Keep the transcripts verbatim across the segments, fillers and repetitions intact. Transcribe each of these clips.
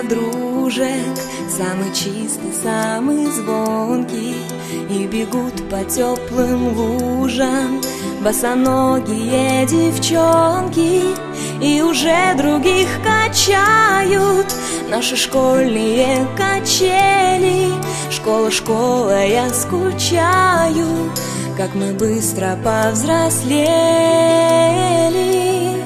подружек, самый чистый, самый звонкий, и бегут по теплым лужам босоногие девчонки, и уже других качают наши школьные качели. Школа, школа, я скучаю, как мы быстро повзрослели.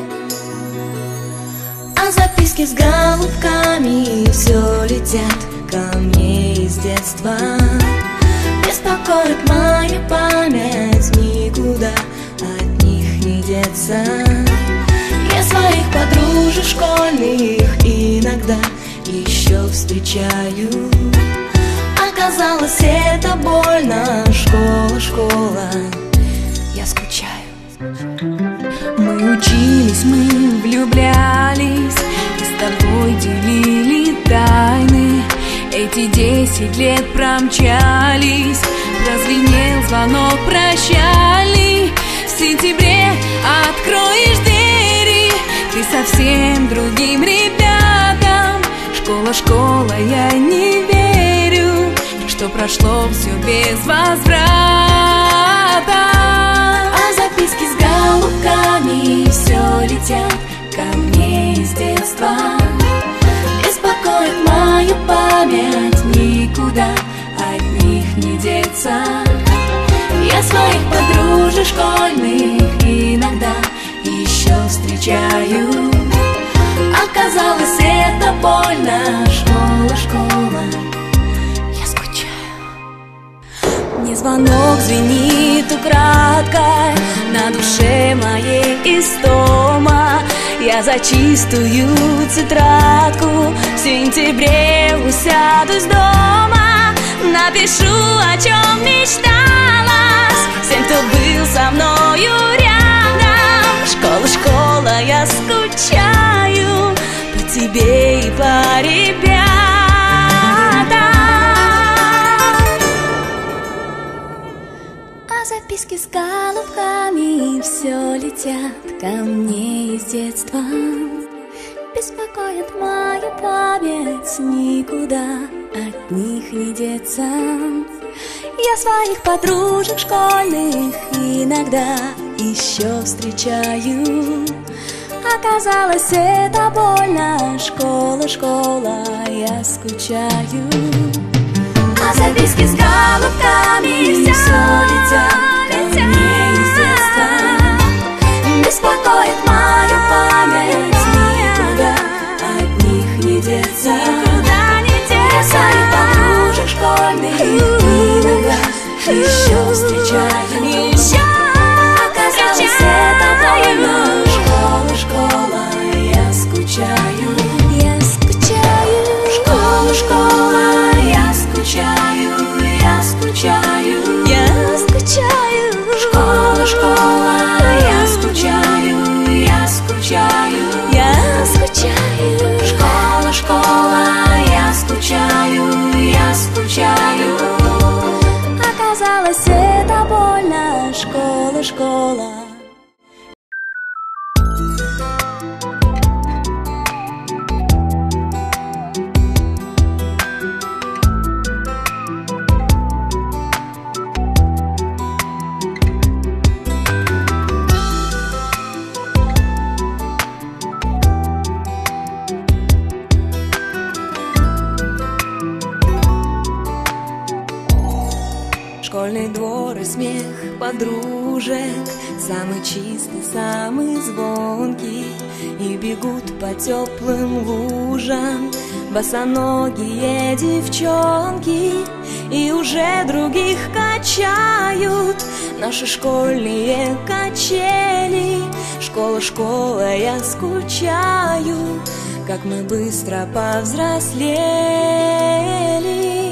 А записки с голубками все летят ко мне из детства. Беспокоит моя память, никуда от них не деться. Я своих подружек школьных иногда еще встречаю. Оказалось, это больно. Школа, школа, я скучаю. Мы учились, мы влюблялись, и с тобой делили тайны. Эти десять лет промчались, прозвенел звонок прощальный. В сентябре откроешь двери ты совсем другим ребятам. Школа, школа, я не верю, что прошло все без возврата. А записки с голубками все летят ко мне из детства. Беспокоит мою память, никуда от них не деться. Я своих подружек школьных иногда еще встречаю. Оказалось, это больно. Школа, школа, я скучаю. Мне звонок звенит украдкой, на душе моей истома. Я за чистую тетрадку в сентябре усядусь дома. Напишу, о чем мечталась всем, кто был со мною рядом. Школа, школа, я скучаю по тебе и по ребятам. А записки с голубками все летят ко мне из детства. Беспокоит мою память, никуда от них не деться. Я своих подружек школьных иногда еще встречаю. Оказалось, это больно. Школа, школа, я скучаю. А записки с голубками все летят ко мне из детства. Беспокоит мою память, никуда от них не деться. Я своих подружек школьных иногда еще встречаю. Оказалось, это больно. Школа, школа, я скучаю. Я скучаю. Школа, школа, я скучаю. Я скучаю. Я скучаю. Школа, школа, я скучаю. Я скучаю. Я скучаю. Школа, школа, я скучаю. Я скучаю. Оказалось, это больно. Школа, школа. Школьный двор и смех подружек, самый чистый, самый звонкий, и бегут по теплым лужам босоногие девчонки, и уже других качают наши школьные качели. Школа, школа, я скучаю, как мы быстро повзрослели.